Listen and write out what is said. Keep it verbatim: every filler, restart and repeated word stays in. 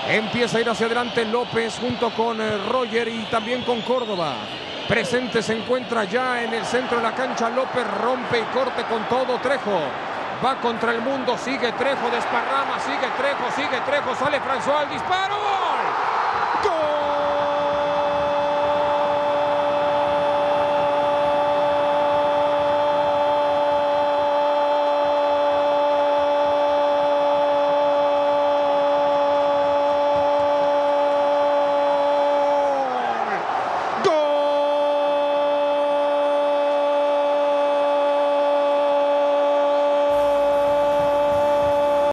Empieza a ir hacia adelante López junto con eh, Roger y también con Córdoba. Presente se encuentra ya en el centro de la cancha. López rompe y corte con todo. Trejo va contra el mundo. Sigue Trejo, desparrama. Sigue Trejo, sigue Trejo. Sale François al disparo.